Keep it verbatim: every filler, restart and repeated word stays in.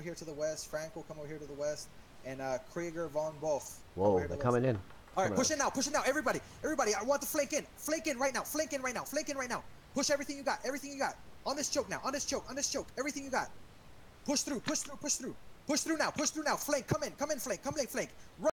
here to the west. Frank will come over here to the west, and uh, Krieger, Von, both. Whoa, they're coming in. All right, push in now, push in now, everybody, everybody. I want to flank in, flank in right now, flank in right now, flank in right now. Push everything you got, everything you got. On this choke now, on this choke, on this choke, everything you got. Push through, push through, push through, push through now, push through now. Flank, come in, come in, flank, come in, flank. Run